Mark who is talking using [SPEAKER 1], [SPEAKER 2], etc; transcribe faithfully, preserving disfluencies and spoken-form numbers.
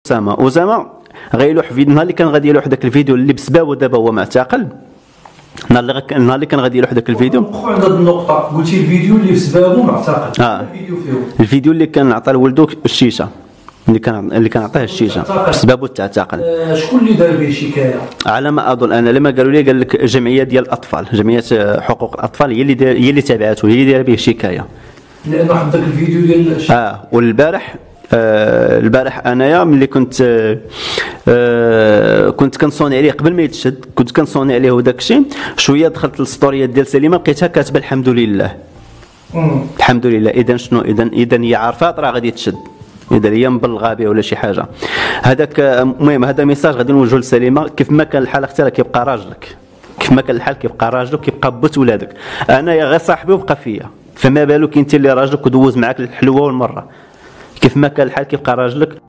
[SPEAKER 1] اسامه اسامه غيلوح في النهار اللي كان غادي يلوح داك الفيديو اللي بسببه دابا هو معتقل. النهار اللي غ- النهار اللي كان غادي يلوح داك الفيديو
[SPEAKER 2] وقفوا عند هذه النقطه، قلتي الفيديو اللي بسببه معتقل.
[SPEAKER 1] آه.
[SPEAKER 2] الفيديو فيه
[SPEAKER 1] الفيديو اللي كان عطى لولدو الشيشه، اللي كان اللي كان عطاه الشيشه بسببه تعتقل.
[SPEAKER 2] آه، شكون اللي دار به شكايه؟
[SPEAKER 1] على ما اظن انا لما قالوا لي قال لك جمعيه ديال الاطفال، جمعيه حقوق الاطفال هي اللي دار هي اللي تابعته، هي اللي دار به شكايه.
[SPEAKER 2] لانه حط ذاك الفيديو ديال الش-
[SPEAKER 1] اه والبارح آه البارح انايا ملي كنت آه آه كنت كنصوني عليه قبل ما يتشد، كنت كنصوني عليه وداك الشيء شويه، دخلت للستوريات ديال سليمه لقيتها كاتبه الحمد لله.
[SPEAKER 2] مم.
[SPEAKER 1] الحمد لله. اذا شنو؟ اذا اذا هي عارفه راه غادي تشد، اذا هي مبلغه به ولا شي حاجه. هذاك المهم هذا ميساج غادي نوجهه لسليمه، كيف ما كان الحال اختي راه كيبقى راجلك، كيف ما كان الحال كيبقى راجلك، كيبقى بوت ولادك. انايا غير صاحبي وبقى فيا، فما بالك انت اللي راجلك ودوز معاك الحلوه والمره. كيف ما كان الحال كيبقى راجلك.